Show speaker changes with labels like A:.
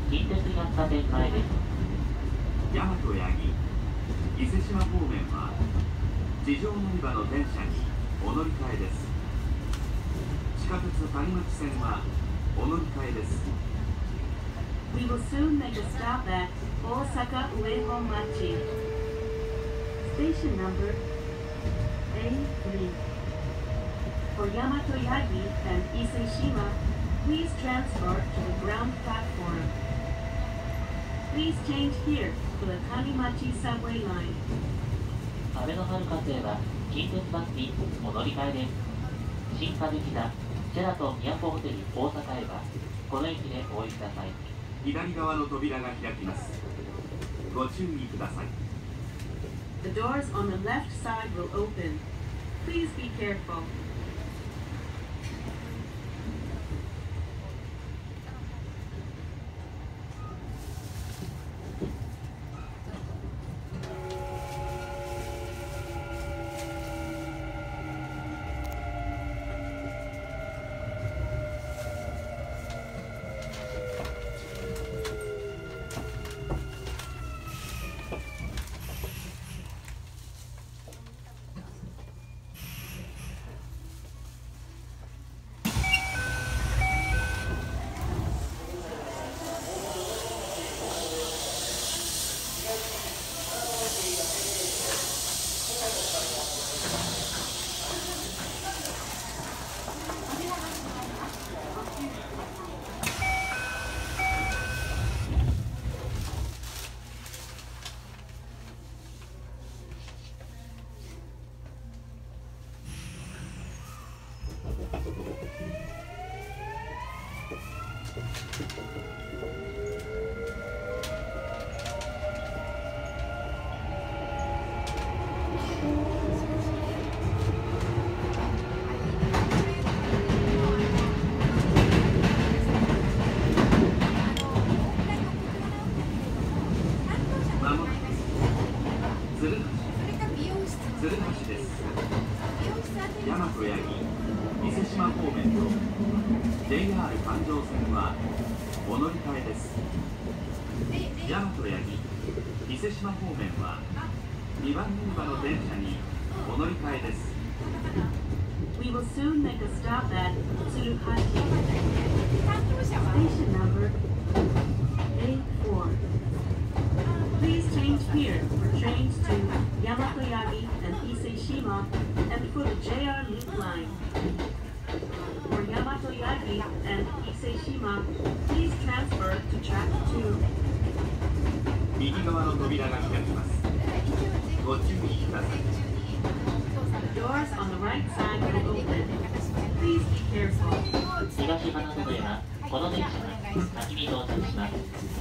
A: 近鉄百貨店前です。
B: 大和八木伊勢志摩方面は地上乗り場の電車にお乗り換えです。地下鉄谷町線はお乗り換えです。
C: We will soon make a stop at Osaka Uehomachi. Station number A3. For Yamato Yagi and Ise-shima, please transfer to the ground platform. Please change here for the Tanimachi subway line.
A: 阿部の春課程は近鉄バスにお乗り換えです。新歌舞伎座シェラトン都ホテル大阪へはこの駅でお降りください。
B: 左側の扉が開きます。ご注意ください。
C: The doors on the left side will open. Please be careful.
B: JR 環状線はお乗り換えです。大和八木伊勢志摩方面は2番乗り場の電車にお乗り換えです。
C: We will soon make a stop at Tsuruhashi. Station number A4. Please change here for trains to Yamato Yagi and Ise-shima and for the JR Loop line. For Yamato Yagi and Ise-shima, please transfer to track 2.
B: 右側の扉が開きます。ご注意ください。
C: The doors on the right side will open. Please be careful.
A: 東花園へはこの電車が先に到着します。